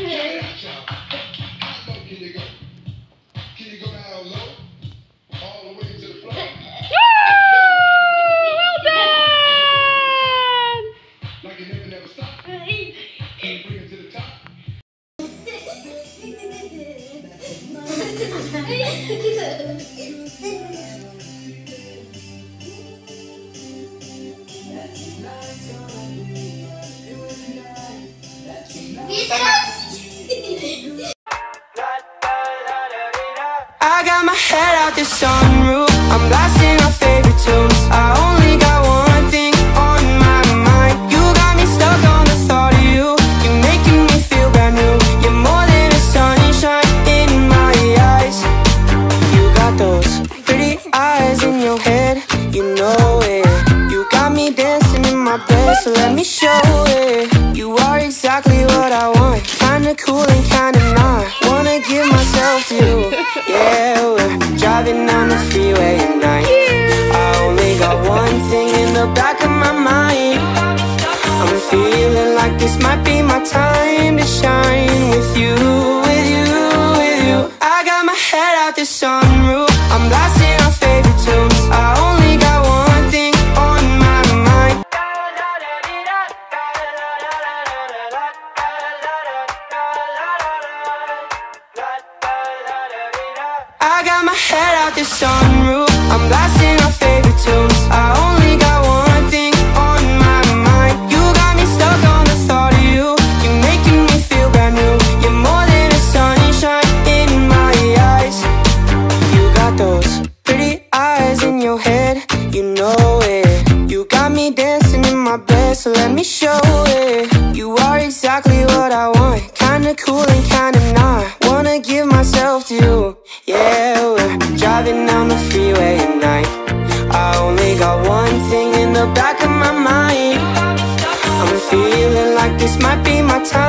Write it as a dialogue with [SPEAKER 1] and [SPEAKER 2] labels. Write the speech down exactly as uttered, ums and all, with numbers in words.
[SPEAKER 1] I got my head out the sunroof, I'm blasting our favorite tunes. I only got one thing on my mind. You got me stuck on the thought of you. You're making me feel brand new. You're more than a sunshine in my eyes. You got those pretty eyes in your head, you know it. You got me dancing in my bed, so let me show it. You are exactly what I want, kinda cool and kinda not. Wanna give myself to you. Yeah, we're driving down the freeway at night. I only got one thing in the back of my mind. I'm feeling like this might be my time to shine with you, with you, with you. I got my head out the sunroof, I'm blasting our favorite tunes. I only got one thing on my mind. I got my head out the sunroof, I'm blasting our favorite tunes. I only got one thing on my mind. You got me stuck on the thought of you. You're making me feel brand new. You're more than a sunshine in my eyes. You got those pretty eyes in your head, you know it. You got me dancing in my bed, so let me show it. You are exactly what I want, kinda cool and kinda not. Wanna give myself to you. Yeah, we're driving down the freeway at night. I only got one thing in the back of my mind. I'm feeling like this might be my time